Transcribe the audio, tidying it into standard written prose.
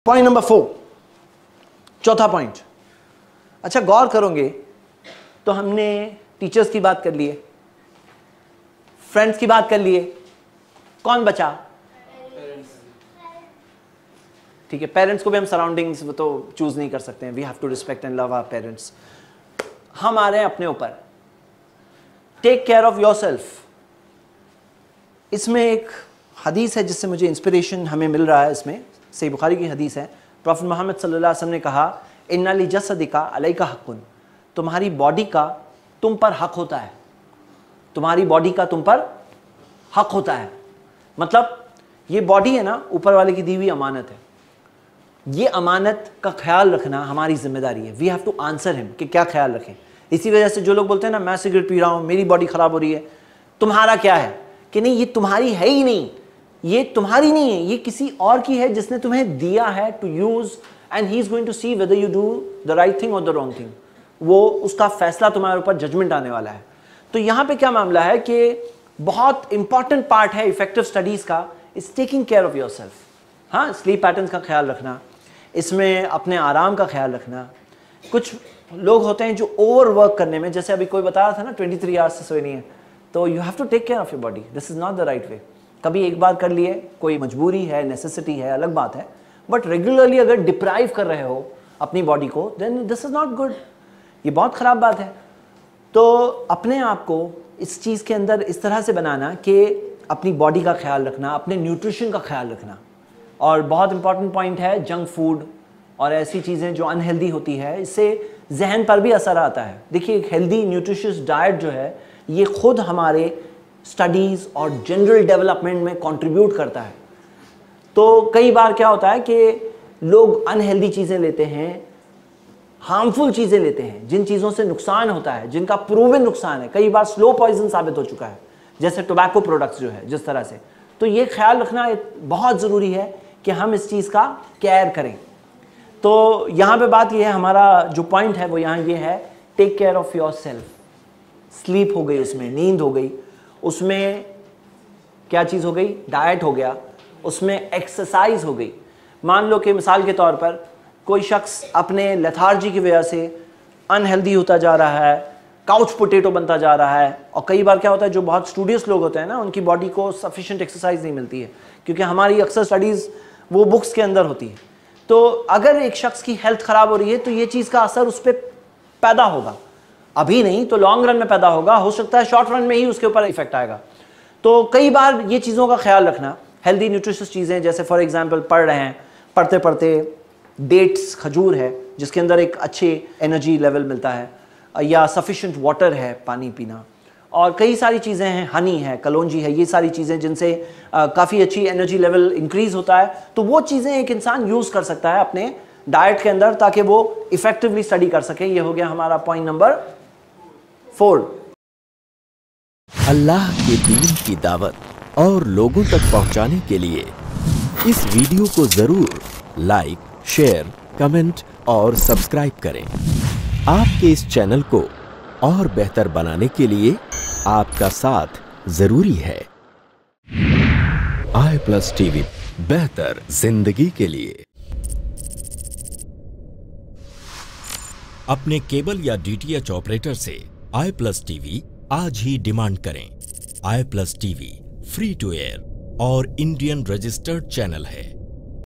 Point number 4, चौथा point. अच्छा, गौर करोगे तो हमने टीचर्स की बात कर लिए, फ्रेंड्स की बात कर लिए, कौन बचा? ठीक है, पेरेंट्स को भी हम सराउंडिंग्स तो चूज नहीं कर सकते हैं, we have to respect and love our parents. हम आ रहे हैं अपने ऊपर, टेक केयर ऑफ योरसेल्फ। इसमें एक हदीस है जिससे मुझे इंस्पिरेशन हमें मिल रहा है, इसमें सही बुखारी की हदीस है। प्रॉफेट मोहम्मद सल्लल्लाहु अलैहि वसल्लम ने कहा, इन्ना ली जसदिका अलैका हक़्क़ुन, तुम्हारी बॉडी का तुम पर हक होता है, तुम्हारी बॉडी का तुम पर हक होता है। मतलब ये बॉडी है ना, ऊपर वाले की दी हुई अमानत है, ये अमानत का ख्याल रखना हमारी जिम्मेदारी है। We have to answer him कि क्या ख्याल रखें। इसी वजह से जो लोग बोलते हैं ना, मैं सिगरेट पी रहा हूँ, मेरी बॉडी खराब हो रही है, तुम्हारा क्या है? कि नहीं, ये तुम्हारी है ही नहीं, ये तुम्हारी नहीं है, ये किसी और की है जिसने तुम्हें दिया है to use, and he is going to see whether you do the right thing और द रॉन्ग थिंग। वो उसका फैसला तुम्हारे ऊपर, जजमेंट आने वाला है। तो यहां पे क्या मामला है कि बहुत इंपॉर्टेंट पार्ट है इफेक्टिव स्टडीज का, is taking care of yourself. हाँ, स्लीप पैटर्न्स का ख्याल रखना, इसमें अपने आराम का ख्याल रखना। कुछ लोग होते हैं जो ओवर वर्क करने में, जैसे अभी कोई बता रहा था ना 23 आवर्स से सोए नहीं है, तो you have to take care of your body, this is not the right way. कभी एक बार कर लिए, कोई मजबूरी है, नेसेसिटी है, अलग बात है, बट रेगुलरली अगर डिप्राइव कर रहे हो अपनी बॉडी को, then this is not good, ये बहुत ख़राब बात है। तो अपने आप को इस चीज़ के अंदर इस तरह से बनाना कि अपनी बॉडी का ख्याल रखना, अपने न्यूट्रिशन का ख्याल रखना। और बहुत इंपॉर्टेंट पॉइंट है, जंक फूड और ऐसी चीज़ें जो अनहेल्दी होती है, इससे जहन पर भी असर आता है। देखिए, एक हेल्दी न्यूट्रिशियस डाइट जो है, ये खुद हमारे स्टडीज़ और जनरल डेवलपमेंट में कंट्रीब्यूट करता है। तो कई बार क्या होता है कि लोग अनहेल्दी चीज़ें लेते हैं, हार्मफुल चीज़ें लेते हैं, जिन चीज़ों से नुकसान होता है, जिनका प्रूवन नुकसान है, कई बार स्लो पॉइजन साबित हो चुका है, जैसे टोबैको प्रोडक्ट्स जो है, जिस तरह से। तो ये ख्याल रखना बहुत ज़रूरी है कि हम इस चीज़ का केयर करें। तो यहाँ पे बात ये है, हमारा जो पॉइंट है वो यहाँ ये है, take care of yourself. Sleep हो गई, उसमें नींद हो गई, उसमें क्या चीज़ हो गई, डाइट हो गया, उसमें एक्सरसाइज हो गई। मान लो कि मिसाल के तौर पर कोई शख्स अपने लेथार्जी की वजह से अनहेल्दी होता जा रहा है, काउच पोटैटो बनता जा रहा है। और कई बार क्या होता है, जो बहुत स्टूडियस लोग होते हैं ना, उनकी बॉडी को सफिशिएंट एक्सरसाइज नहीं मिलती है, क्योंकि हमारी अक्सर स्टडीज़ वो बुक्स के अंदर होती है। तो अगर एक शख्स की हेल्थ ख़राब हो रही है, तो ये चीज़ का असर उस पर पैदा होगा, अभी नहीं तो लॉन्ग रन में पैदा होगा, हो सकता है शॉर्ट रन में ही उसके ऊपर इफेक्ट आएगा। तो कई बार ये चीज़ों का ख्याल रखना, हेल्दी न्यूट्रिशियस चीज़ें, जैसे फॉर एग्जांपल पढ़ रहे हैं, पढ़ते पढ़ते डेट्स, खजूर है जिसके अंदर एक अच्छे एनर्जी लेवल मिलता है, या सफिशिएंट वाटर है, पानी पीना, और कई सारी चीज़ें हैं, हनी है, कलौंजी है, ये सारी चीज़ें जिनसे काफ़ी अच्छी एनर्जी लेवल इंक्रीज़ होता है। तो वो चीज़ें एक इंसान यूज़ कर सकता है अपने डाइट के अंदर, ताकि वो इफेक्टिवली स्टडी कर सके। ये हो गया हमारा पॉइंट नंबर 4। अल्लाह के दीन की दावत और लोगों तक पहुंचाने के लिए इस वीडियो को जरूर लाइक, शेयर, कमेंट और सब्सक्राइब करें। आपके इस चैनल को और बेहतर बनाने के लिए आपका साथ जरूरी है। i+ TV, बेहतर जिंदगी के लिए। अपने केबल या DTH ऑपरेटर से i+ TV आज ही डिमांड करें। i+ TV free to air और इंडियन रजिस्टर्ड चैनल है।